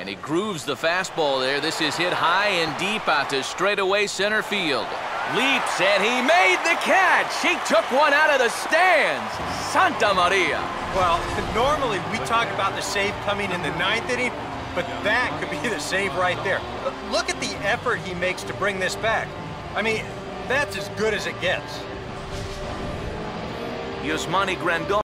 And he grooves the fastball there. This is hit high and deep out to straightaway center field. Leaps, and he made the catch. He took one out of the stands. Santa Maria. Well, normally we talk about the save coming in the 9th inning, but that could be the save right there. Look at the effort he makes to bring this back. I mean, that's as good as it gets. Yasmani Grandal.